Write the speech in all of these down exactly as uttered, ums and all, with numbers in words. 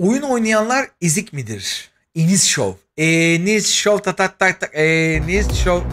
Oyun oynayanlar ezik midir? Enis Show. Enis Show ta ta ta ta Enis Show.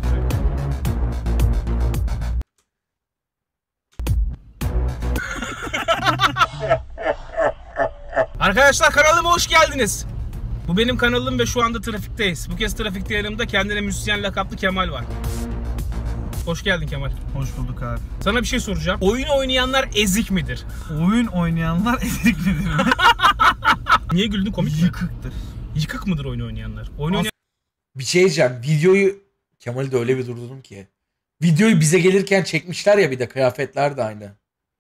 Arkadaşlar kanalıma hoş geldiniz. Bu benim kanalım ve şu anda trafikteyiz. Bu kez trafikte yanımda kendine müzisyen lakaplı Kemal var. Hoş geldin Kemal. Hoş bulduk abi. Sana bir şey soracağım. Oyun oynayanlar ezik midir? Oyun oynayanlar ezik midir? Niye güldün, komik mi? Yıkıktır. Yıkık mıdır oyun oynayanlar? Oyun oynayan... Bir şey diyeceğim. Videoyu Kemal'i de öyle bir durdurdum ki. Videoyu bize gelirken çekmişler ya, bir de kıyafetler de aynı.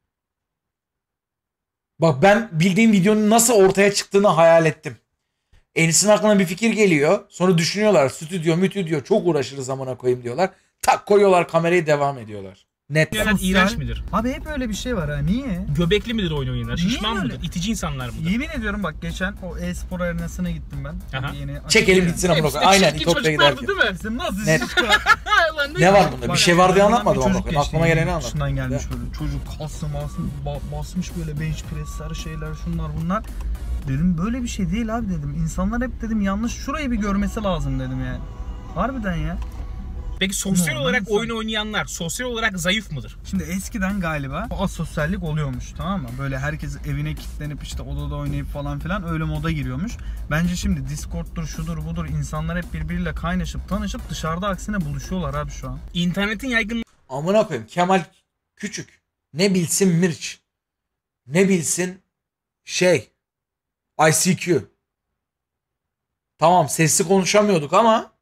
Bak ben bildiğim videonun nasıl ortaya çıktığını hayal ettim. Enis'in aklına bir fikir geliyor. Sonra düşünüyorlar. Stüdyo, mütüdyo çok uğraşırız zamana koyayım diyorlar. Tak koyuyorlar kamerayı, devam ediyorlar. Net. Yani iğrenç midir? Abi hep öyle bir şey var ha. Niye? Göbekli midir oyun oynayanlar? Niye Şişman öyle? mıdır? İtici insanlar mıdır? Yemin ediyorum bak, geçen o e-spor arenasına gittim ben. Aha. Yeni Çekelim gitsin amına koyayım. Aynen Çirkin İtopya'ya çocuklardı giderken. değil mi? Bizim nasıl Net. Lan Ne var bunda? Bir Bak, şey var diye yanından anlatmadım bir amına çocuk koyayım. geçti, Aklıma geleni yeni anlattım. Şundan gelmiş Ya. böyle çocuk kaslı maslı ba- basmış böyle bench pressler şeyler şunlar bunlar. Dedim böyle bir şey değil abi dedim. İnsanlar hep dedim yanlış, şurayı bir görmesi lazım dedim yani. Harbiden ya. Peki sosyal Ne, olarak insan- oyun oynayanlar sosyal olarak zayıf mıdır? Şimdi eskiden galiba o asosyallik oluyormuş, tamam mı? Böyle herkes evine kilitlenip işte odada oynayıp falan filan öyle moda giriyormuş. Bence şimdi Discord'dur şudur budur insanlar hep birbiriyle kaynaşıp tanışıp dışarıda aksine buluşuyorlar abi şu an. İnternetin yaygın Amına koyayım. Kemal küçük. Ne bilsin Mirç. Ne bilsin şey. I C Q. Tamam sesli konuşamıyorduk ama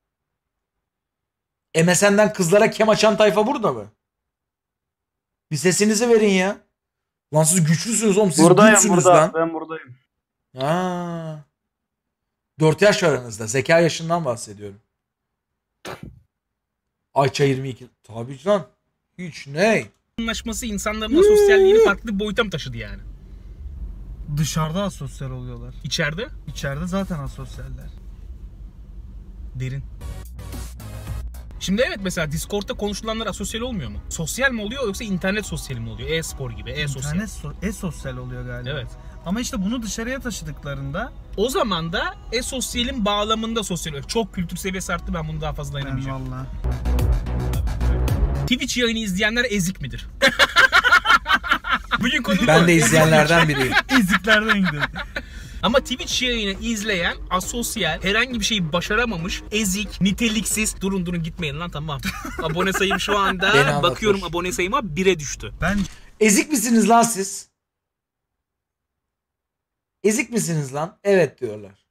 M S N'den kızlara kem açan tayfa burada mı? Bir sesinizi verin ya. Lan siz güçlüsünüz oğlum. Siz Buradayım güçsünüz burada. lan. Ben buradayım. Ha. dört yaş aranızda. Zeka yaşından bahsediyorum. Ayça yirmi iki. Tabii lan. Hiç ne? anlaşması insanların asosyalliğini farklı bir boyuta mı taşıdı yani? Dışarıda asosyal oluyorlar. İçeride İçeride zaten asosyaller. derin. Şimdi evet, mesela Discord'da konuşulanlar asosyal olmuyor mu? Sosyal mi oluyor yoksa internet sosyali mi oluyor? E-spor gibi, e-sosyal. İnternet so- e-sosyal oluyor galiba. Evet. Ama işte bunu dışarıya taşıdıklarında O zaman da e-sosyalin bağlamında sosyal. Çok kültür seviyesi arttı, ben bunu daha fazla ben dayanamayacağım. valla. Twitch yayını izleyenler ezik midir? Bugün konu Ben bu. de izleyenlerden biriyim. eziklerden gidiyor. Ama Twitch yayını izleyen asosyal, herhangi bir şeyi başaramamış, ezik, niteliksiz. Durun durun gitmeyin lan, tamam. Abone sayım şu Beni anda anlatır. bakıyorum, abone sayıma bire düştü. Ben Ezik misiniz lan siz? Ezik misiniz lan? Evet diyorlar.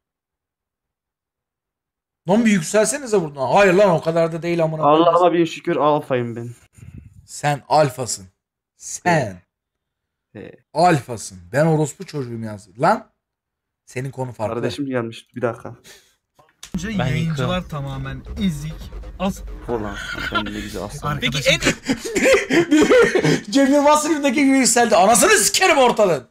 Lan bir yükselsenize buradan. Hayır lan o kadar da değil amına koyayım. Allah'a bin şükür alfayım ben. Sen alfasın. Sen He. alfasın. Ben orospu çocuğuyum yazdı. Lan senin konu farklı. Kardeşim gelmiş. Bir dakika. önce Ben yayıncılar tamamen ezik. As Ulan ben de ne güzel aslan. Arkadaşım- Peki en Cem Yılmaz filmindeki gibi yükseldi. Anasını sikerim ortalığın.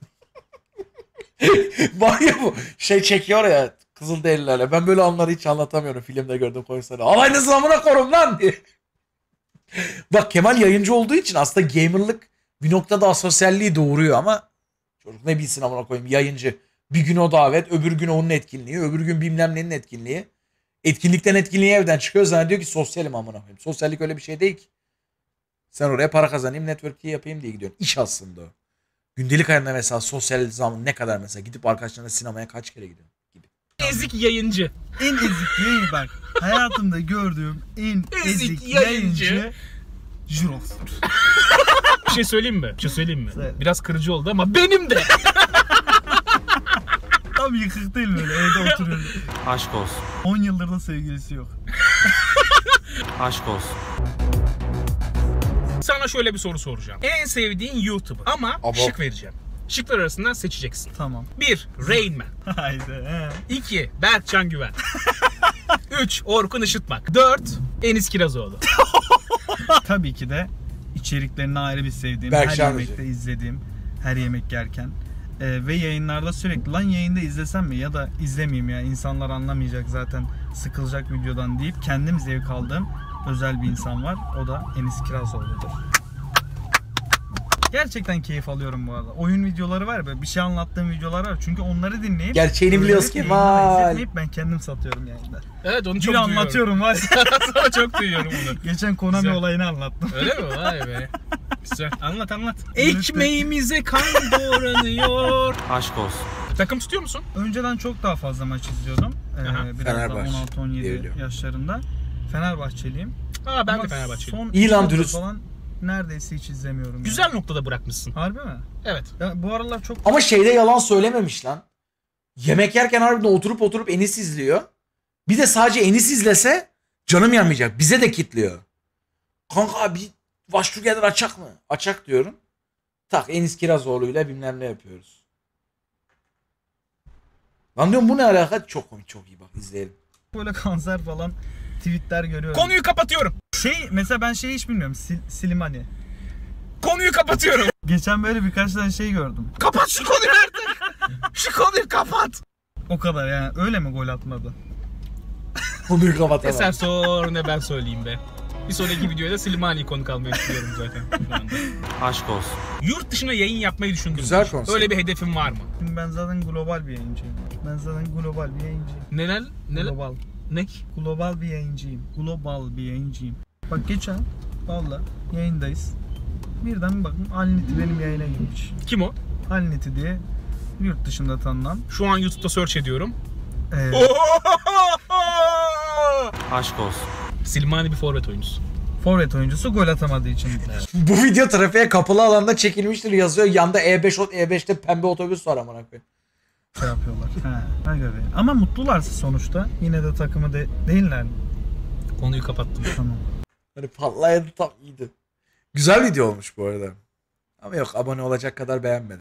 Var ya bu şey çekiyor ya Kızılderililerle. Ben böyle anları hiç anlatamıyorum filmde gördüm koysana. Alaynızın amına korum lan diye. Bak Kemal yayıncı olduğu için aslında gamerlık bir noktada asosyalliği doğuruyor ama çocuk ne bilsin amına koyayım, yayıncı. Bir gün o davet, öbür gün onun etkinliği, öbür gün bilmem nenin etkinliği. Etkinlikten etkinliğe evden çıkıyor, zannediyor ki sosyalim amına koyayım. Sosyallik öyle bir şey değil ki. Sen oraya para kazanayım, network'liği yapayım diye gidiyorsun. İş aslında o. Gündelik hayatında mesela sosyal zaman ne kadar, mesela gidip arkadaşlarına sinemaya kaç kere gidiyorsun gibi. ezik yayıncı. en ezik yayın bak. Hayatımda gördüğüm en Ezik ezik, yayıncı. yayıncı Juros'tur. Bir şey söyleyeyim mi? Bir şey söyleyeyim mi? Söyle. Biraz kırıcı oldu ama benim de. Tam yıkık değil böyle evde oturuyor. Aşk olsun. on yıldır da sevgilisi yok. Aşk olsun. Sana şöyle bir soru soracağım. En sevdiğin YouTuber ama Abo. şık vereceğim. Şıklar arasından seçeceksin. Tamam. bir Rain Man. Haydi. he. iki Berkcan Güven. üç Orkun Işıtmak. dört Enis Kirazoğlu. Tabii ki de içeriklerini ayrı bir sevdiğim, Berk her Şarkıcı. yemekte izlediğim, her yemek yerken Ee, ve yayınlarda sürekli lan yayında izlesem mi ya da izlemeyeyim ya, insanlar anlamayacak zaten, sıkılacak videodan deyip kendim zevk aldığım özel bir insan var. O da Enis Kirazoğlu'dur. Gerçekten keyif alıyorum bu arada. Oyun videoları var ya, böyle bir şey anlattığım videolar var. Çünkü onları dinleyip Gerçeğini biliyoruz öğrenip Kemal. yayınlara izletmeyip ben kendim satıyorum yayında. Evet onu Bir çok duyuyorum. anlatıyorum var ya. Sana çok duyuyorum bunu. Geçen Konami Güzel. olayını anlattım. Öyle mi? Vay be. Güzel. Anlat anlat. Ekmeğimize kan doğranıyor. Aşk olsun. Takım tutuyor musun? Önceden çok daha fazla maç izliyordum. Aha. Ee, biraz da Fenerbahçe on altı on yedi diyebiliyorum. yaşlarında. Fenerbahçeliyim. Aa ben Ama de Fenerbahçeliyim. Son İyi iki lan, yıldır dürüst. falan neredeyse hiç izlemiyorum. Güzel yani. noktada bırakmışsın. Harbi mi? Evet. Ya bu aralar çok Ama şeyde yalan söylememiş lan. Yemek yerken harbiden oturup oturup Enis izliyor. Bir de sadece Enis izlese canım yanmayacak. Bize de kitliyor. Kanka bir Watch Together açak mı? Açak diyorum. Tak Enis Kirazoğlu'yla bilmem ne yapıyoruz. Lan diyorum bu ne alaka? Çok komik, çok iyi, bak izleyelim. böyle kanser falan tweetler görüyorum. Konuyu kapatıyorum. Şey mesela ben şeyi hiç bilmiyorum. Sil, Slimani. Konuyu kapatıyorum. Geçen böyle birkaç tane şey gördüm. Kapat şu konuyu artık. Şu konuyu kapat. O kadar yani. Öyle mi gol atmadı? Konuyu kapatamam. Eser sor ne ben söyleyeyim be. Bir sonraki videoda Slimani'yi konuk almayı istiyorum zaten. şu anda. Aşk olsun. Yurt dışına yayın yapmayı düşündün mü? Güzel konsept. Öyle bir hedefin var mı? Şimdi ben zaten global bir yayıncıyım. Ben zaten global bir yayıncıyım. Neler? Neler? Global. Ne? Global bir yayıncıyım. Global bir yayıncıyım. Bak geçen valla yayındayız. Birden bir bakın Alniti benim yayına girmiş. Kim o? Alniti diye yurt dışında tanınan. Şu an YouTube'da search ediyorum. Ee, Aşk olsun. Slimani bir forvet oyuncusu. forvet oyuncusu gol atamadığı için. Bu video trafiğe kapalı alanda çekilmiştir yazıyor. Yanda E beş E beşte pembe otobüs var amına koyayım. Şey yapıyorlar. He, aga be. Ama mutlularsa sonuçta. Yine de takımı de değiller mi? Konuyu kapattım. Tamam. Hani patlayan tam iyiydi. Güzel video olmuş bu arada. Ama yok, abone olacak kadar beğenmedim.